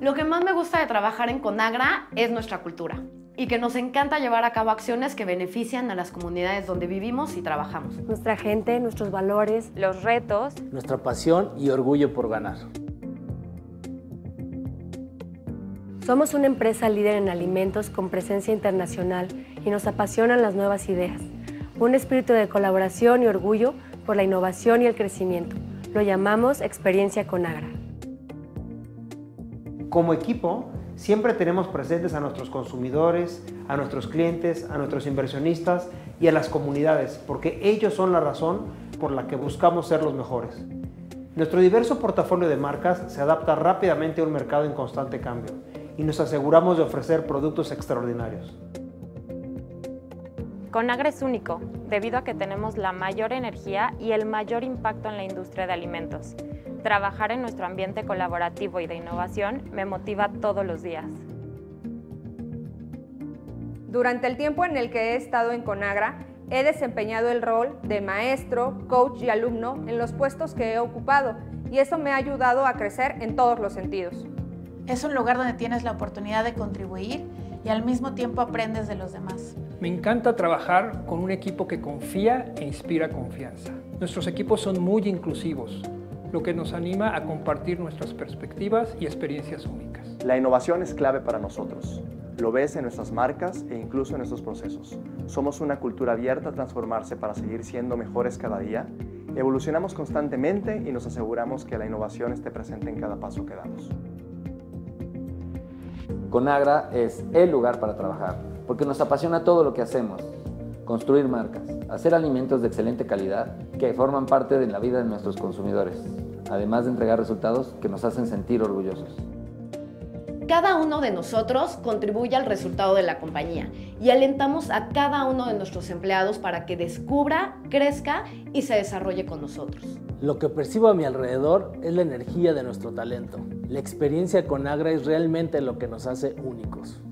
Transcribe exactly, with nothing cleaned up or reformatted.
Lo que más me gusta de trabajar en Conagra es nuestra cultura y que nos encanta llevar a cabo acciones que benefician a las comunidades donde vivimos y trabajamos. Nuestra gente, nuestros valores, los retos, nuestra pasión y orgullo por ganar. Somos una empresa líder en alimentos con presencia internacional y nos apasionan las nuevas ideas. Un espíritu de colaboración y orgullo por la innovación y el crecimiento. Lo llamamos Experiencia Conagra. Como equipo, siempre tenemos presentes a nuestros consumidores, a nuestros clientes, a nuestros inversionistas y a las comunidades, porque ellos son la razón por la que buscamos ser los mejores. Nuestro diverso portafolio de marcas se adapta rápidamente a un mercado en constante cambio y nos aseguramos de ofrecer productos extraordinarios. Conagra es único, debido a que tenemos la mayor energía y el mayor impacto en la industria de alimentos. Trabajar en nuestro ambiente colaborativo y de innovación me motiva todos los días. Durante el tiempo en el que he estado en Conagra, he desempeñado el rol de maestro, coach y alumno en los puestos que he ocupado, y eso me ha ayudado a crecer en todos los sentidos. Es un lugar donde tienes la oportunidad de contribuir y al mismo tiempo aprendes de los demás. Me encanta trabajar con un equipo que confía e inspira confianza. Nuestros equipos son muy inclusivos, lo que nos anima a compartir nuestras perspectivas y experiencias únicas. La innovación es clave para nosotros. Lo ves en nuestras marcas e incluso en nuestros procesos. Somos una cultura abierta a transformarse para seguir siendo mejores cada día. Evolucionamos constantemente y nos aseguramos que la innovación esté presente en cada paso que damos. Conagra es el lugar para trabajar, porque nos apasiona todo lo que hacemos. Construir marcas, hacer alimentos de excelente calidad que forman parte de la vida de nuestros consumidores, además de entregar resultados que nos hacen sentir orgullosos. Cada uno de nosotros contribuye al resultado de la compañía y alentamos a cada uno de nuestros empleados para que descubra, crezca y se desarrolle con nosotros. Lo que percibo a mi alrededor es la energía de nuestro talento. La experiencia Conagra es realmente lo que nos hace únicos.